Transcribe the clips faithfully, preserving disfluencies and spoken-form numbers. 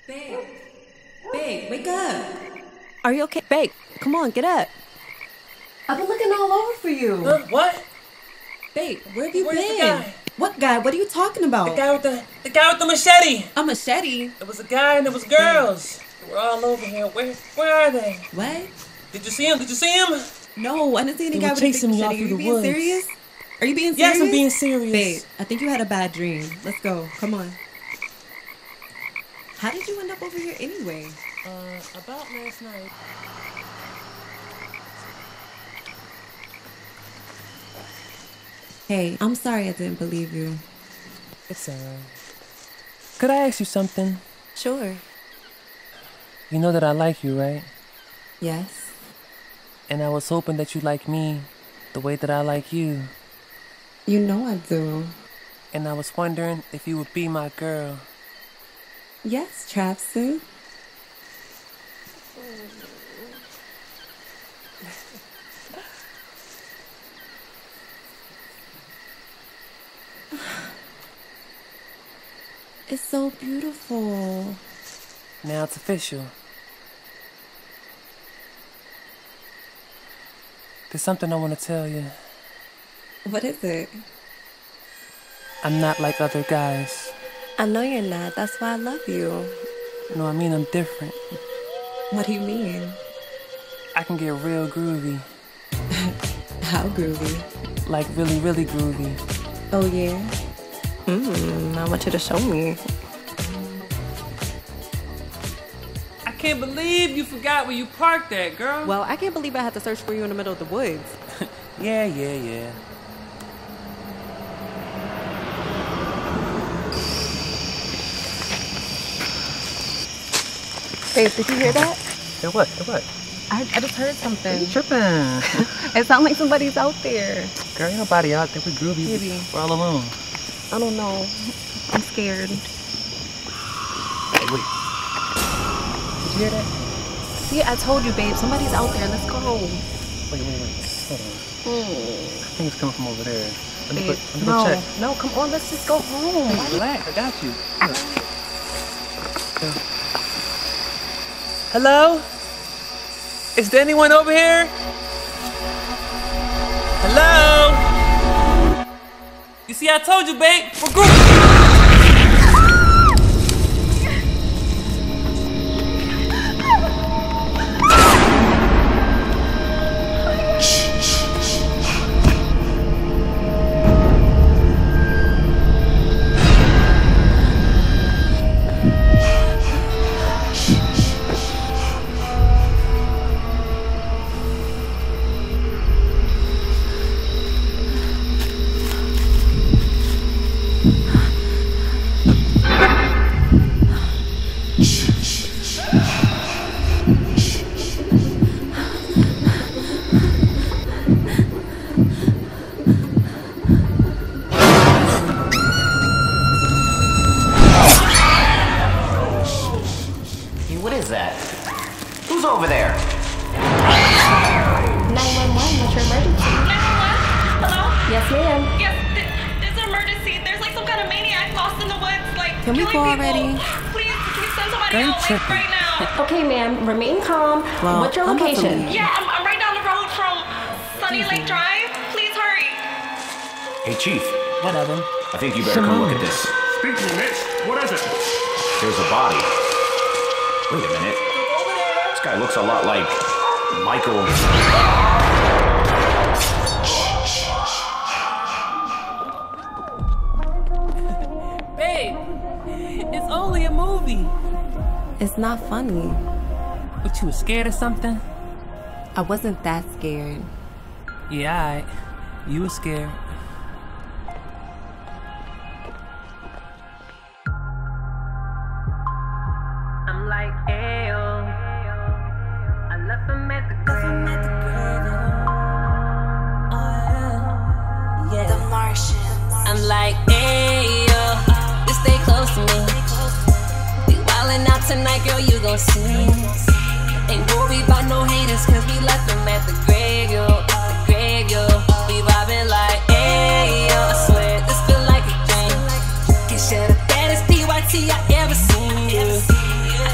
Babe. Babe, wake up. Are you okay? Babe, come on, get up. I've been looking all over for you. Huh? What? Babe, where have you Where's been? the guy? What guy? What are you talking about? The guy with the the guy with the machete. A machete? There was a guy and there was girls. They were all over here. Where where are they? What? Did you see him? Did you see him? No, I didn't see any They guy were with a big chasing me machete. all Are through you the being woods. serious? Are you being serious? Yes, I'm being serious. Babe, I think you had a bad dream. Let's go. Come on. How did you end up over here anyway? Uh, about last night. Hey, I'm sorry I didn't believe you. It's alright. Could I ask you something? Sure. You know that I like you, right? Yes. And I was hoping that you like me the way that I like you. You know I do. And I was wondering if you would be my girl. Yes, Trapsuit. It's so beautiful. Now it's official. There's something I want to tell you. What is it? I'm not like other guys. I know you're not. That's why I love you. No, I mean I'm different. What do you mean? I can get real groovy. How groovy? Like really, really groovy. Oh, yeah? Mmm, I want you to show me. I can't believe you forgot where you parked at, girl. Well, I can't believe I had to search for you in the middle of the woods. yeah, yeah, yeah. Babe, did you hear that? Hey, what? Hey, what? I, I just heard something. You tripping? It sounds like somebody's out there. Girl, ain't nobody out there. We're groovy. Maybe. We're all alone. I don't know. I'm scared. Hey, wait. Did you hear that? See, I told you, babe. Somebody's out there. Let's go. Wait, wait, wait. Hold on. Hmm. I think it's coming from over there. Let me, Babe, put, let me no, go check. no, come on. Let's just go home. Hey, relax. I got you. Look. Hello? Is there anyone over here? Hello? You see, I told you, babe. We're groovy. What is that? Who's over there? nine one one, what's your emergency? nine one one? Hello? Yes, ma'am. Yes, th- there's an emergency. There's like some kind of maniac lost in the woods, like Can we killing go people. already? Please, can you send somebody Girl, out like tripping. right now? Okay, ma'am. Remain calm. Well, What's your I'm about to location? leave. Yeah, I'm, I'm right down the road from Sunny Lake Drive. Please hurry. Hey, Chief. Whatever. I think you better come look at this. Speak to me, Mitch. What is it? There's a body. Wait a minute. This guy looks a lot like Michael. Babe, it's only a movie. It's not funny. But you was scared or something? I wasn't that scared. Yeah, alright. You were scared. I'm like, ayo. I left him at the grave. Oh, yeah. The Martians. I'm like, ayo. Just stay close to me. We wildin' out tonight, girl, you gon' see. Ain't worried about no haters, cause we left them at the grave, yo. The grave, yo. We vibing like, ayo. I swear, this feel like a dream. Can share the baddest D Y T I ever seen, you.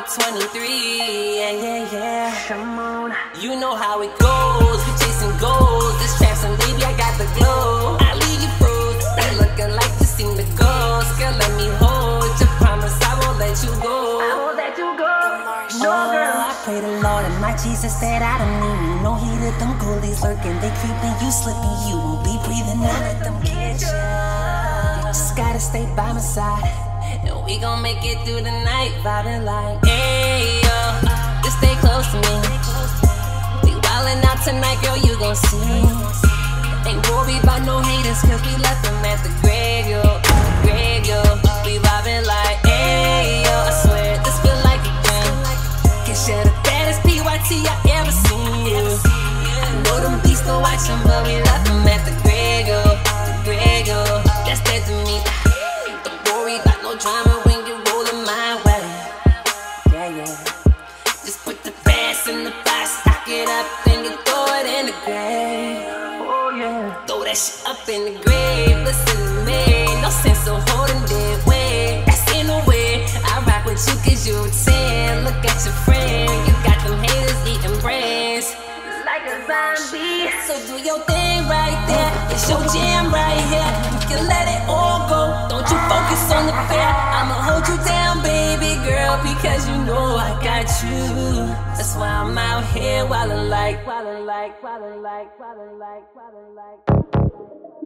twenty-three, yeah, yeah, yeah. Come on. You know how it goes, we chasing goals. This Jackson, baby, I got the glow. I leave you froze, they looking like you seen the ghost. Girl, let me hold you, promise I won't let you go. I won't let you go. No, Oh, girl. I pray the Lord and my Jesus that I don't even know he did them goalies lurking. They creeping, you slipping, you won't be breathing. Don't let them catch ya. Just gotta stay by my side, and we gon' make it through the night, vibing like, hey yo, just stay close to me. We wildin' out tonight, girl, you gon' see. Ain't worried about no haters, cause we left them at the grave, yo, grave, yo. We vibing like, hey yo, I swear this feel like a dream. Cause you're the baddest P Y T I ever seen you. I know them beasts don't watch them, but we left them at the grave, yo, the grave, yo. That's that to me. Don't worry about no drama when you're rolling my way. Yeah, yeah. Just put the bass in the box, stock it up, then you throw it in the grave. Oh, yeah. Throw that shit up in the grave, listen to me. No sense of holding dead weight. That's in the way. I rock with you cause you a ten. Look at your friend, you got them haters eating brains. Like a zombie. So do your thing right there. It's your jam right here. You can let it all go. Don't you focus on the fair. I'ma hold you down, baby girl, because you know I got you. That's why I'm out here wildin' like, wildin' like, wildin' like, wildin' like, wildin' like.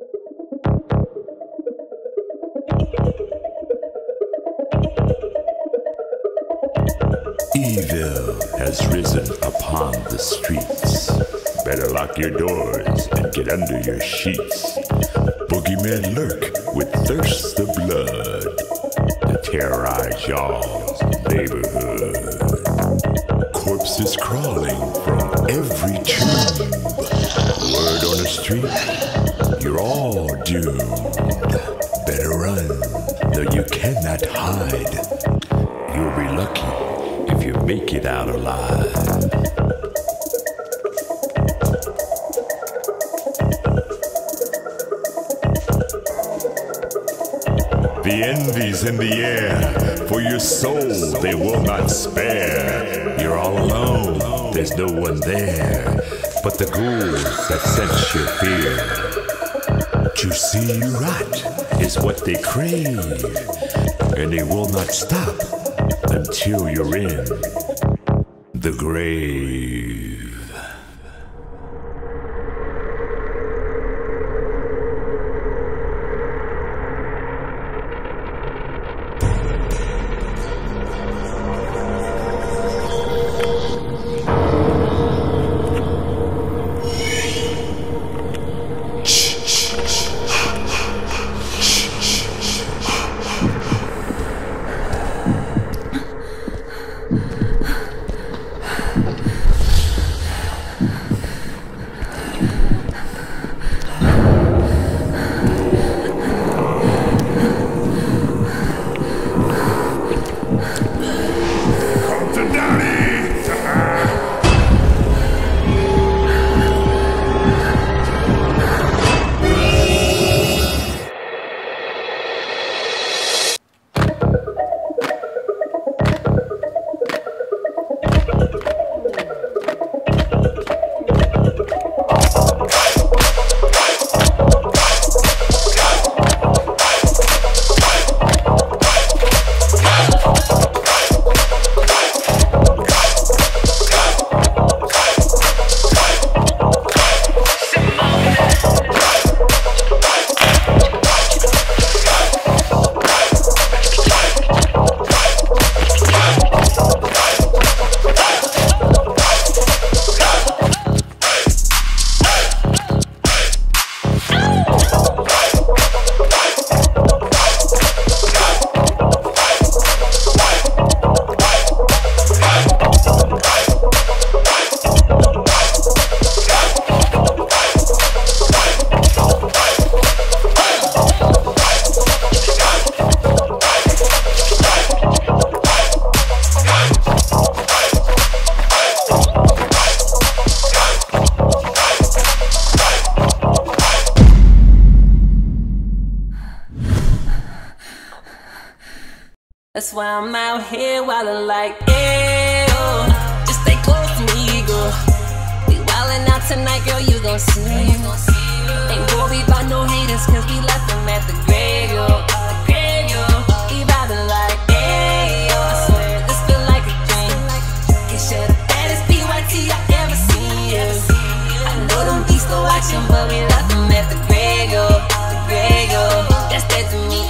Evil has risen upon the streets. Better lock your doors and get under your sheets. Boogeymen lurk with thirst of blood to terrorize y'all's neighborhood. Corpses crawling from every tube. Word on the street, you're all doomed. Better run, though you cannot hide. You'll be lucky if you make it out alive. The envy's in the air, for your soul they will not spare. You're all alone, there's no one there, but the ghouls that sense your fear. To see you rot is what they crave, and they will not stop until you're in the grave. That's why I'm out here wildin' like, ew. Just stay close to me, girl. We wildin' out tonight, girl, you gon' see. Ain't worried about no haters, cause we left them at the graveyard. The graveyard. We vibin' like, ew. I swear, this feel like a dream. Can't share the baddest B Y T I ever seen. I know them beats still watching, but we left them at the graveyard. The graveyard. That's that to me.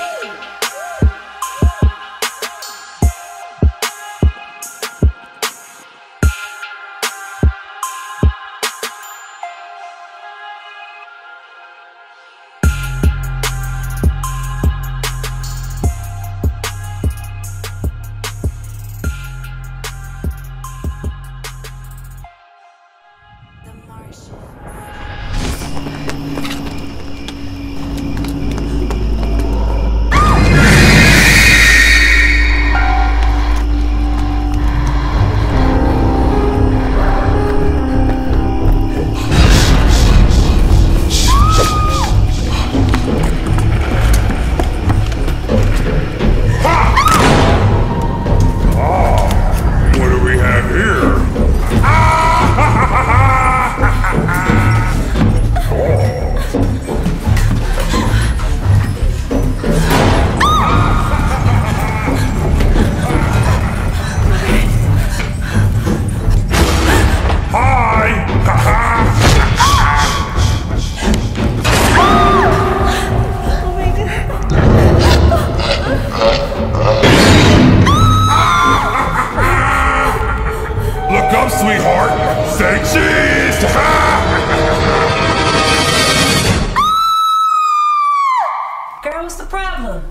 Girl, what's the problem?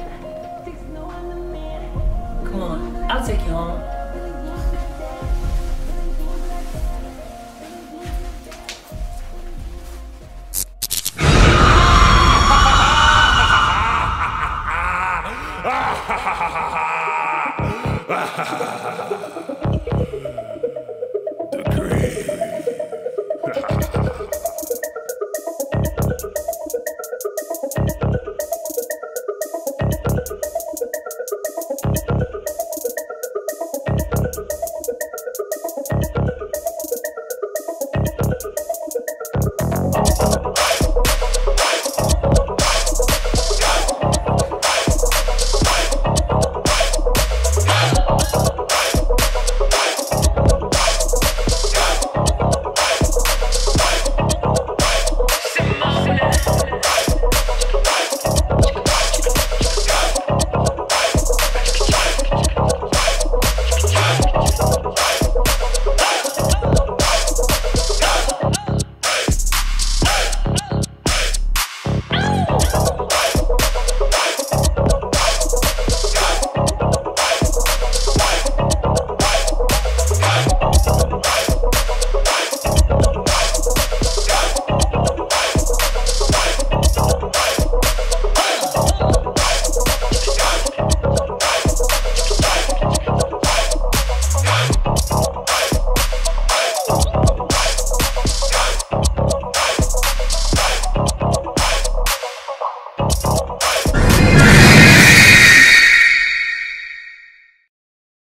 Come on, I'll take you home. Ha ha ha ha ha!